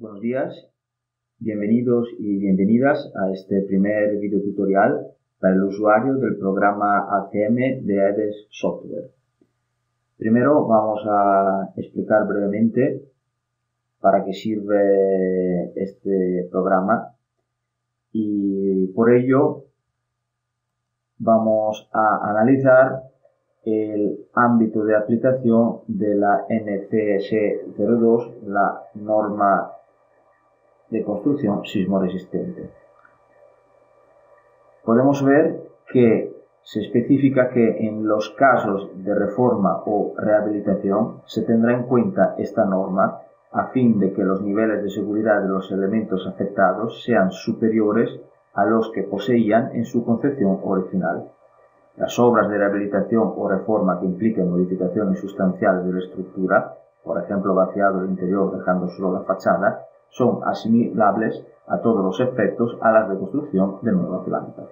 buenos días, bienvenidos y bienvenidas a este primer video tutorial para el usuario del programa ACM de AEDES Software. Primero vamos a explicar brevemente para qué sirve este programa y por ello vamos a analizar el ámbito de aplicación de la NCS 02, la norma de construcción sismoresistente. Podemos ver que se especifica que en los casos de reforma o rehabilitación se tendrá en cuenta esta norma a fin de que los niveles de seguridad de los elementos afectados sean superiores a los que poseían en su concepción original. Las obras de rehabilitación o reforma que impliquen modificaciones sustanciales de la estructura, por ejemplo vaciado el interior dejando solo la fachada, son asimilables a todos los efectos a las de construcción de nueva planta.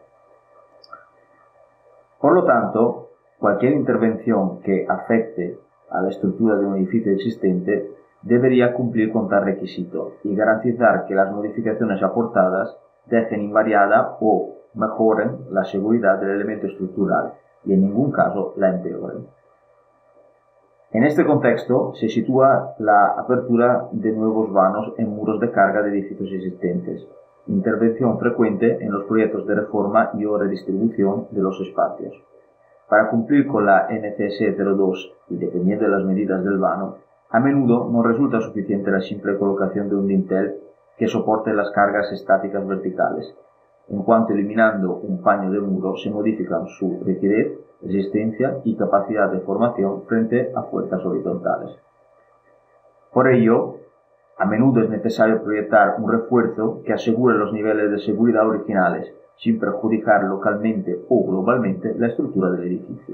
Por lo tanto, cualquier intervención que afecte a la estructura de un edificio existente debería cumplir con tal requisito y garantizar que las modificaciones aportadas dejen invariada o mejoren la seguridad del elemento estructural y en ningún caso la empeoren. En este contexto se sitúa la apertura de nuevos vanos en muros de carga de edificios existentes, intervención frecuente en los proyectos de reforma y o redistribución de los espacios. Para cumplir con la NCS 02 y dependiendo de las medidas del vano, a menudo no resulta suficiente la simple colocación de un dintel que soporte las cargas estáticas verticales, en cuanto eliminando un paño de muro se modifican su rigidez, resistencia y capacidad de formación frente a fuerzas horizontales. Por ello, a menudo es necesario proyectar un refuerzo que asegure los niveles de seguridad originales, sin perjudicar localmente o globalmente la estructura del edificio.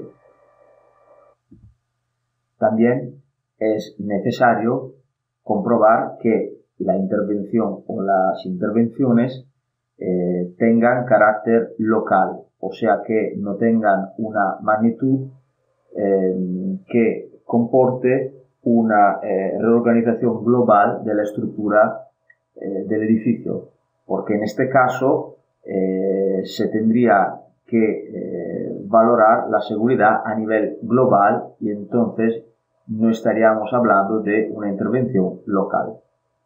También es necesario comprobar que la intervención o las intervenciones tengan carácter local, o sea que no tengan una magnitud que comporte una reorganización global de la estructura del edificio, porque en este caso se tendría que valorar la seguridad a nivel global y entonces no estaríamos hablando de una intervención local.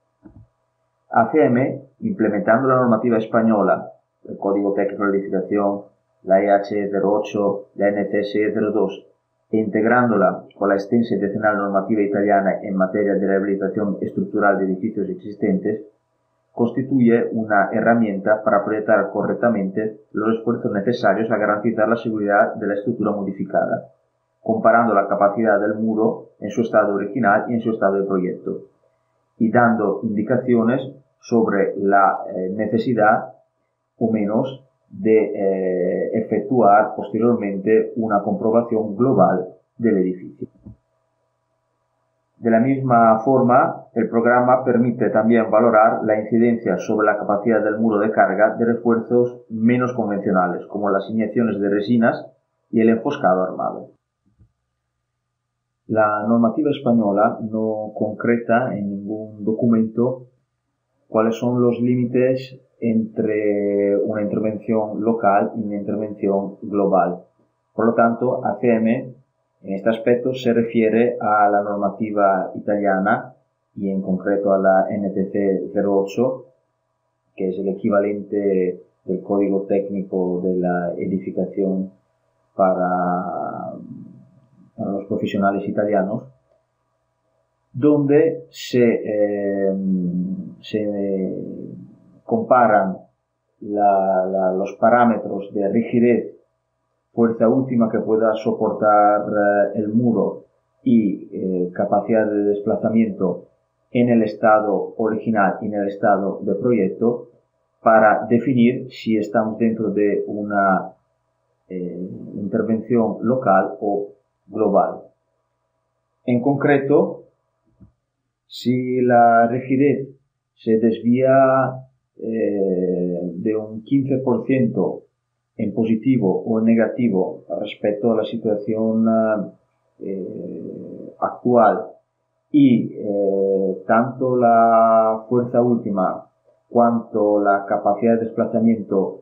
ACM, implementando la normativa española, el Código Técnico de Edificación, la EH 08, la NCS 02, e integrándola con la extensa y decenal normativa italiana en materia de rehabilitación estructural de edificios existentes, constituye una herramienta para proyectar correctamente los esfuerzos necesarios a garantizar la seguridad de la estructura modificada, comparando la capacidad del muro en su estado original y en su estado de proyecto, y dando indicaciones sobre la necesidad o menos de efectuar posteriormente una comprobación global del edificio. De la misma forma, el programa permite también valorar la incidencia sobre la capacidad del muro de carga de refuerzos menos convencionales, como las inyecciones de resinas y el enfoscado armado. La normativa española no concreta en ningún documento cuáles son los límites entre una intervención local y una intervención global. Por lo tanto, ACM en este aspecto se refiere a la normativa italiana y en concreto a la NTC 08, que es el equivalente del Código Técnico de la Edificación para los profesionales italianos, donde se comparan los parámetros de rigidez, fuerza última que pueda soportar el muro y capacidad de desplazamiento en el estado original y en el estado de proyecto para definir si estamos dentro de una intervención local o global. En concreto, si la rigidez se desvía de un 15% en positivo o en negativo respecto a la situación actual y tanto la fuerza última cuanto la capacidad de desplazamiento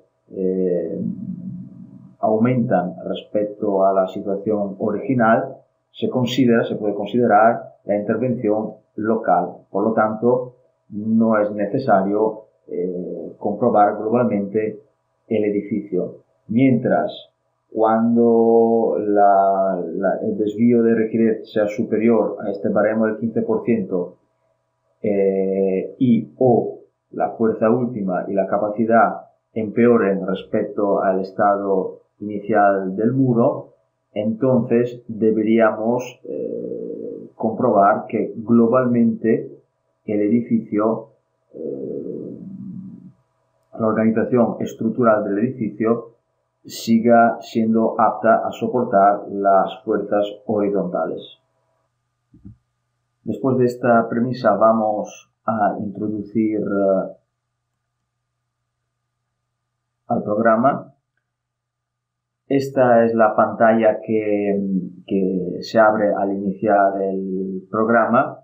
aumentan respecto a la situación original, se puede considerar la intervención local. Por lo tanto, no es necesario comprobar globalmente el edificio. Mientras, cuando el desvío de rigidez sea superior a este baremo del 15% y o la fuerza última y la capacidad empeoren respecto al estado inicial del muro, entonces deberíamos comprobar que globalmente el edificio, la organización estructural del edificio, siga siendo apta a soportar las fuerzas horizontales. Después de esta premisa vamos a introducir al programa. Esta es la pantalla que se abre al iniciar el programa.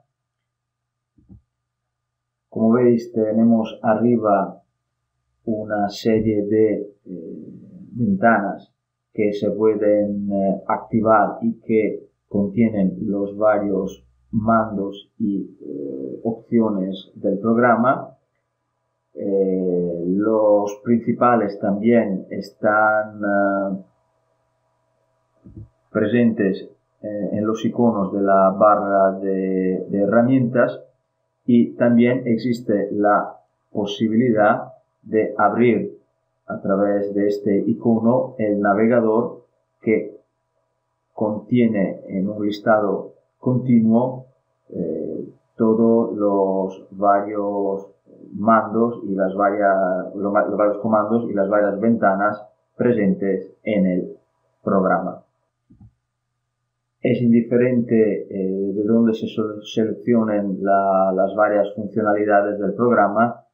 Como veis, tenemos arriba una serie de ventanas que se pueden activar y que contienen los varios mandos y opciones del programa. Los principales también están presentes en los iconos de la barra de herramientas, y también existe la posibilidad de abrir a través de este icono el navegador, que contiene en un listado continuo todos los varios mandos y los varios comandos y las varias ventanas presentes en el programa. Es indiferente de dónde se seleccionen las varias funcionalidades del programa,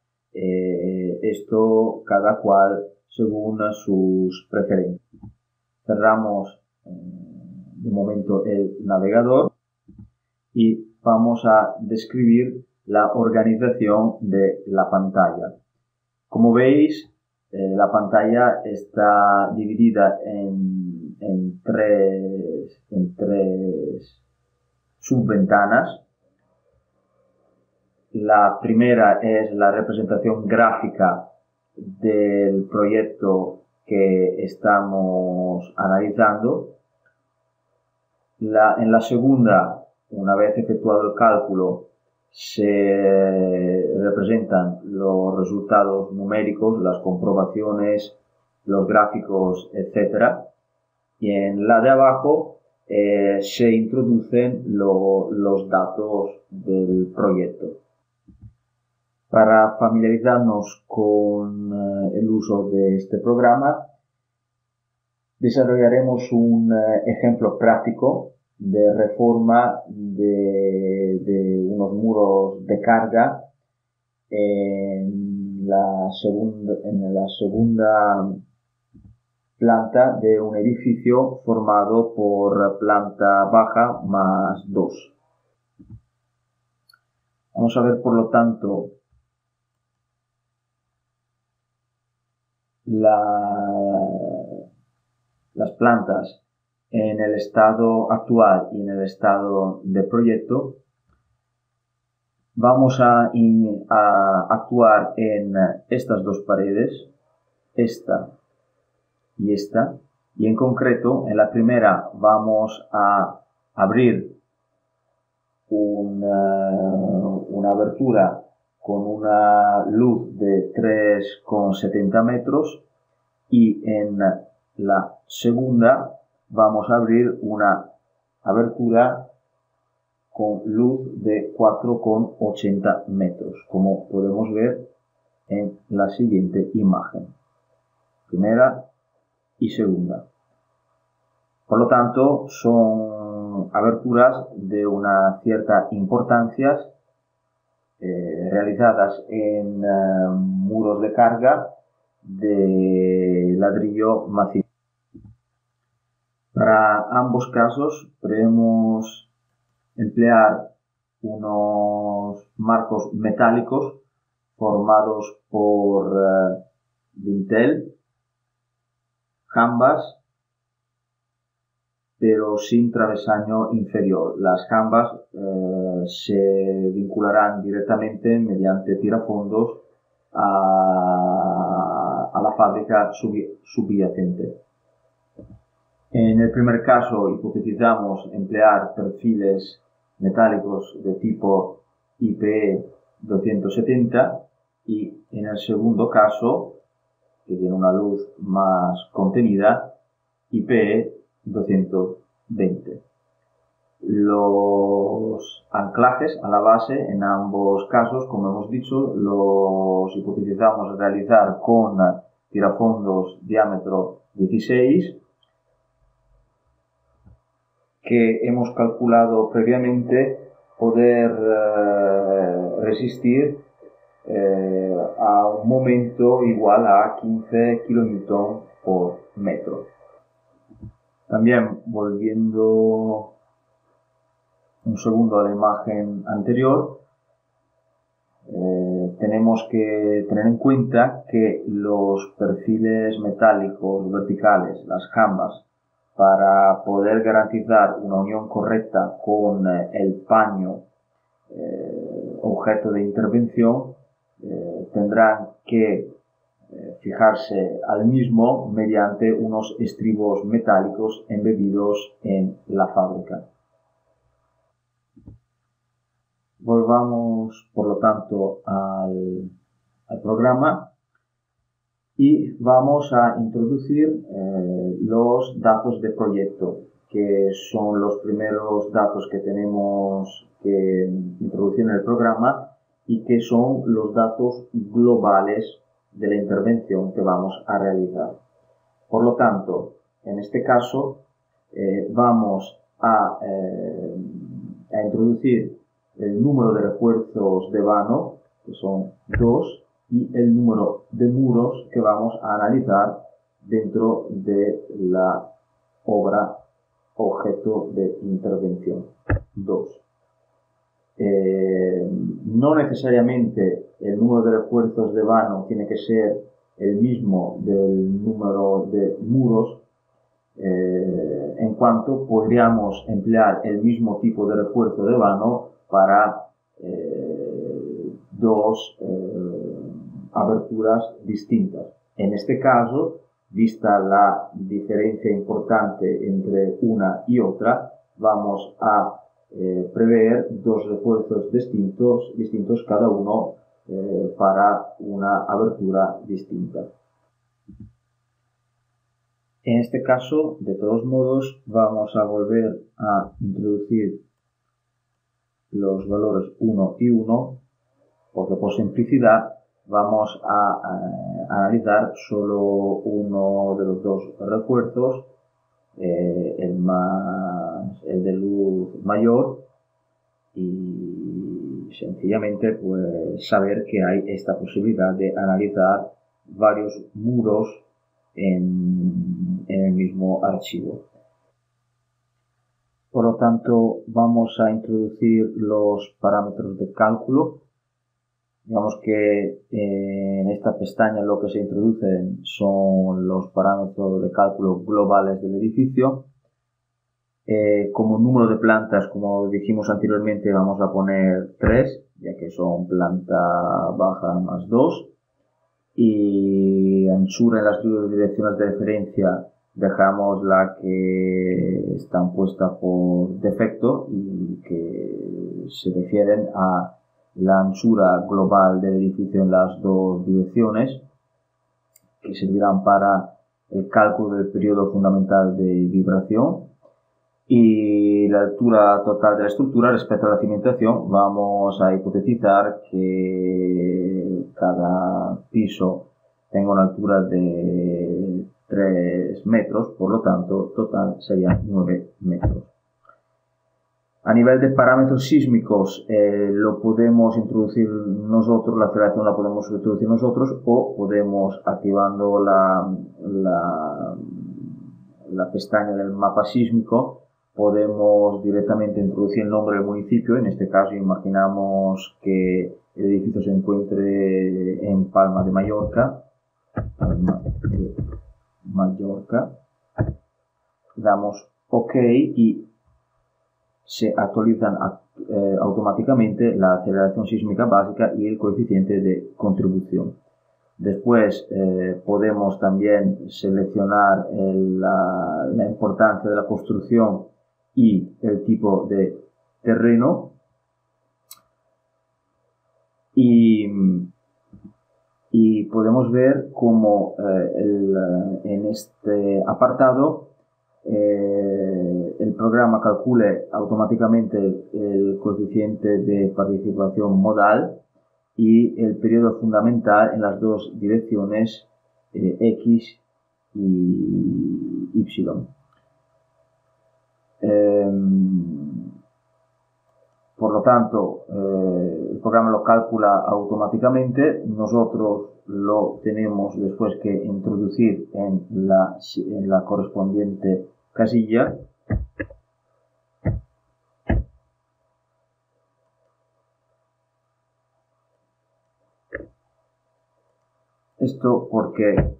esto cada cual según sus preferencias. Cerramos de momento el navegador y vamos a describir la organización de la pantalla. Como veis, la pantalla está dividida en tres subventanas. La primera es la representación gráfica del proyecto que estamos analizando. En la segunda, una vez efectuado el cálculo, se representan los resultados numéricos, las comprobaciones, los gráficos, etc. Y en la de abajo se introducen los datos del proyecto. Para familiarizarnos con el uso de este programa, desarrollaremos un ejemplo práctico de reforma de unos muros de carga en la segunda planta de un edificio formado por planta baja más 2. Vamos a ver, por lo tanto, las plantas en el estado actual y en el estado de proyecto. Vamos a actuar en estas dos paredes, esta y esta, y en concreto en la primera vamos a abrir una abertura con una luz de 3,70 metros, y en la segunda vamos a abrir una abertura con luz de 4,80 metros, como podemos ver en la siguiente imagen, primera y segunda. Por lo tanto, son aberturas de una cierta importancia, realizadas en muros de carga de ladrillo macizo. Para ambos casos podemos emplear unos marcos metálicos formados por dintel, jambas, pero sin travesaño inferior. Las jambas se vincularán directamente mediante tirafondos a la fábrica subyacente. En el primer caso hipotetizamos emplear perfiles metálicos de tipo IPE 270 y en el segundo caso, que tiene una luz más contenida, IPE 220. Los anclajes a la base en ambos casos, como hemos dicho, los hipotetizamos realizar con tirafondos diámetro 16 que hemos calculado previamente poder resistir a un momento igual a 15 kN por metro. También, volviendo un segundo a la imagen anterior, tenemos que tener en cuenta que los perfiles metálicos verticales, las jambas, para poder garantizar una unión correcta con el paño objeto de intervención, tendrán que fijarse al mismo mediante unos estribos metálicos embebidos en la fábrica. Volvamos, por lo tanto, al programa y vamos a introducir los datos de proyecto, que son los primeros datos que tenemos que introducir en el programa y que son los datos globales de la intervención que vamos a realizar. Por lo tanto, en este caso vamos a introducir el número de refuerzos de vano, que son 2, y el número de muros que vamos a analizar dentro de la obra objeto de intervención, 2. No necesariamente el número de refuerzos de vano tiene que ser el mismo del número de muros, en cuanto podríamos emplear el mismo tipo de refuerzo de vano para dos aberturas distintas. En este caso, vista la diferencia importante entre una y otra, vamos a prever dos refuerzos distintos cada uno para una abertura distinta. En este caso, de todos modos, vamos a volver a introducir los valores 1 y 1, porque por simplicidad vamos a analizar solo uno de los dos refuerzos, el de luz mayor, y sencillamente pues saber que hay esta posibilidad de analizar varios muros en el mismo archivo. Por lo tanto, vamos a introducir los parámetros de cálculo. Digamos que en esta pestaña lo que se introducen son los parámetros de cálculo globales del edificio. Como número de plantas, como dijimos anteriormente, vamos a poner 3, ya que son planta baja más 2. Y anchura en las direcciones de referencia dejamos la que están puestas por defecto y que se refieren a la anchura global del edificio en las dos direcciones, que servirán para el cálculo del periodo fundamental de vibración, y la altura total de la estructura respecto a la cimentación. Vamos a hipotetizar que cada piso tenga una altura de 3 metros, por lo tanto total serían 9 metros. A nivel de parámetros sísmicos, lo podemos introducir nosotros, la aceleración la podemos introducir nosotros, o podemos, activando la pestaña del mapa sísmico, podemos directamente introducir el nombre del municipio. En este caso imaginamos que el edificio se encuentre en Palma de Mallorca. Damos OK y se actualizan automáticamente la aceleración sísmica básica y el coeficiente de contribución. Después podemos también seleccionar la importancia de la construcción y el tipo de terreno, y podemos ver cómo en este apartado el programa calcule automáticamente el coeficiente de participación modal y el periodo fundamental en las dos direcciones X y Y. Por lo tanto, el programa lo calcula automáticamente. Nosotros lo tenemos después que introducir en la correspondiente casilla. Esto porque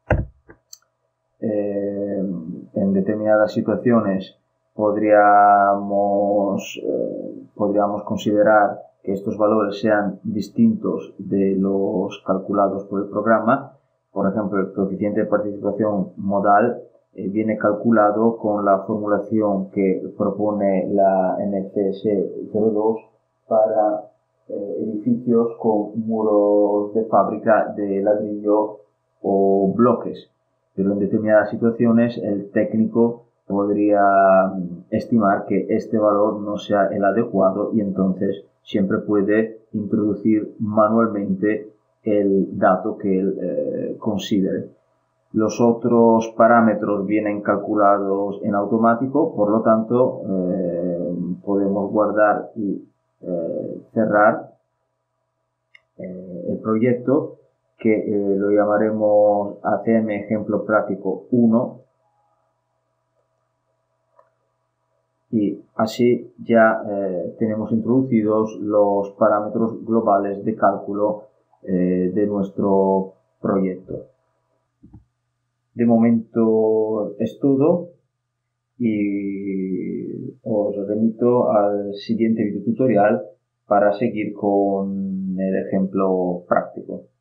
en determinadas situaciones podríamos considerar que estos valores sean distintos de los calculados por el programa. Por ejemplo, el coeficiente de participación modal viene calculado con la formulación que propone la NCS 02 para edificios con muros de fábrica de ladrillo o bloques, pero en determinadas situaciones el técnico podría estimar que este valor no sea el adecuado y entonces siempre puede introducir manualmente el dato que él considere. Los otros parámetros vienen calculados en automático, por lo tanto podemos guardar y cerrar el proyecto, que lo llamaremos ACM ejemplo práctico 1, y así ya tenemos introducidos los parámetros globales de cálculo de nuestro proyecto. De momento es todo y os remito al siguiente video tutorial para seguir con el ejemplo práctico.